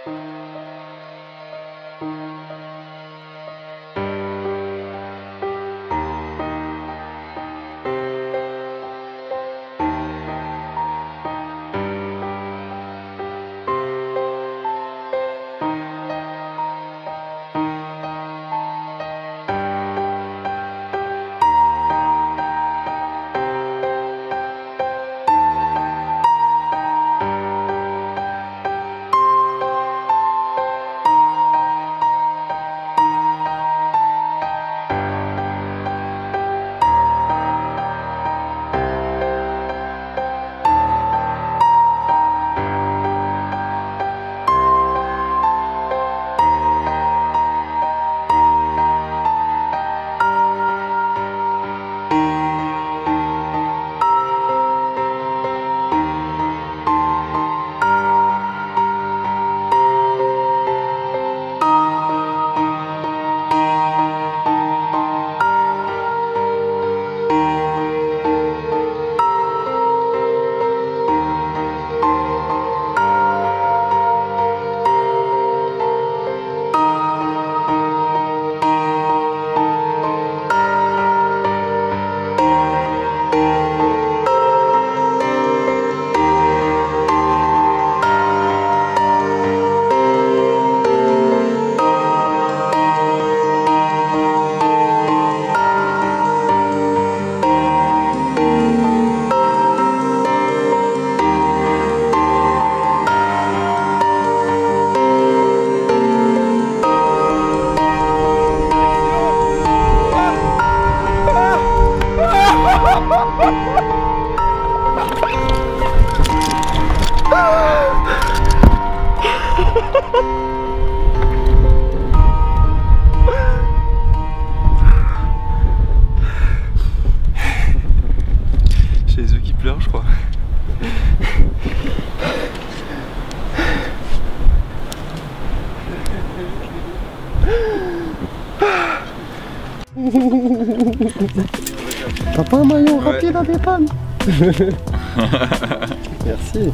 J'ai les yeux qui pleurent, je crois. T'as pas un maillot rapide à des pannes? Merci.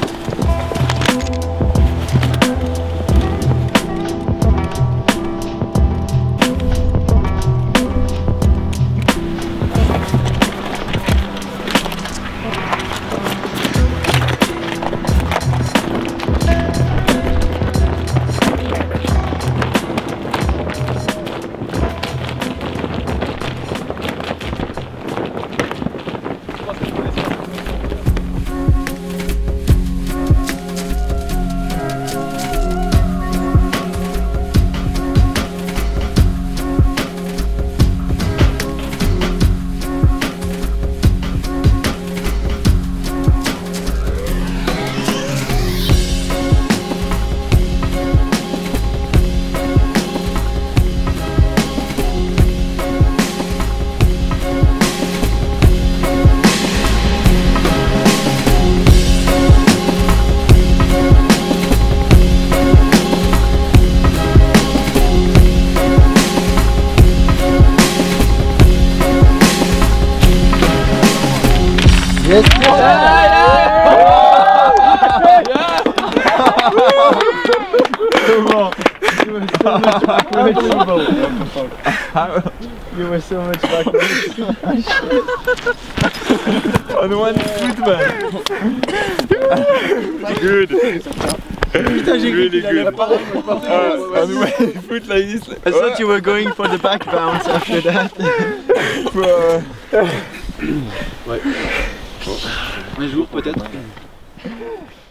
Yes. You were so much back On one foot, man. Good. Really good. On one foot like this. I thought you were going for the back bounce after that. Ouais. Un jour peut-être.